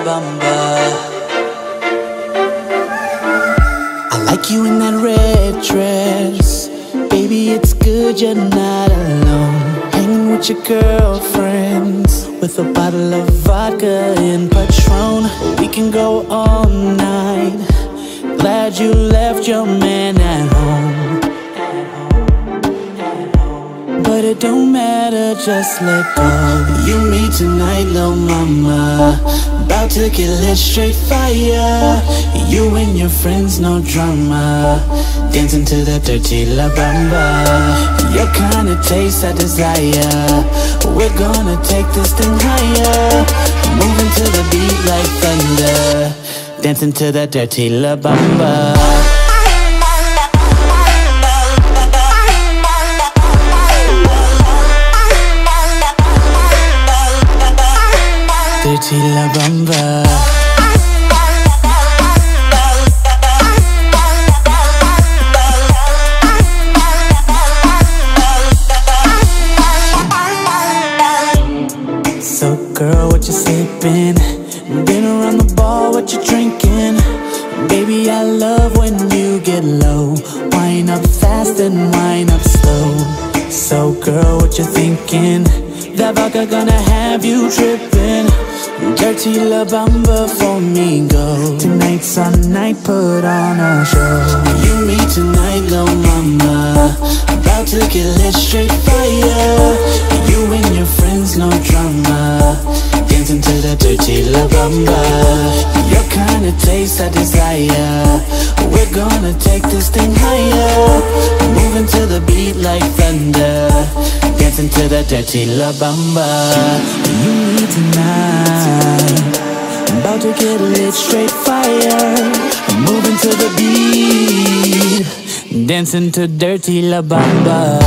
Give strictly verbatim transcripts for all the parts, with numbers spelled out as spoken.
Bamba. I like you in that red dress, baby, it's good you're not alone. Hanging with your girlfriends, with a bottle of vodka and Patron. We can go all night. Glad you left your man at home, but it don't matter, just let go. You, me tonight, little mama, about to get lit, straight fire. You and your friends, no drama, dancing to that dirty La Bamba. Your kind of taste I desire. We're gonna take this thing higher, moving to the beat like thunder, dancing to that dirty La Bamba. Dirty La Bamba. So girl, what you sippin'? Been around the bar, what you drinking? Baby, I love when you get low. Wind up fast and wind up slow. So girl, what you thinking? That vodka gonna have you trippin'. Dirty La Bamba for me, go. Tonight's our night, put on a show. You, me tonight, little mama, about to get lit, straight fire. You and your friends, no drama, dancing to the dirty La Bamba. Your kind of taste I desire. We're gonna take this thing higher, moving to the beat like thunder, dancing to the dirty La Bamba. You, me tonight, I'm about to get lit, straight fire. I'm moving to the beat, dancing to dirty La Bamba.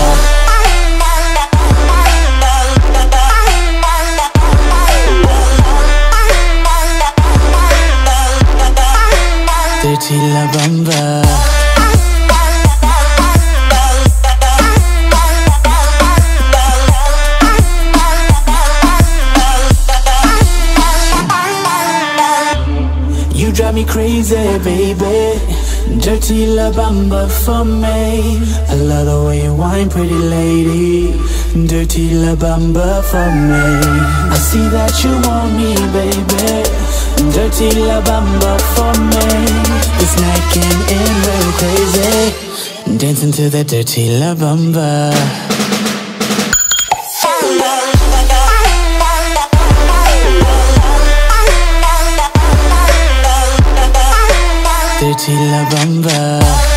Dirty La Bamba. You drive me crazy, baby. Dirty La Bamba for me. I love the way you whine, pretty lady. Dirty La Bamba for me. I see that you want me, baby. Dirty La Bamba for me. This night can end real crazy, dancing to the dirty La Bamba. Dirty La Bamba.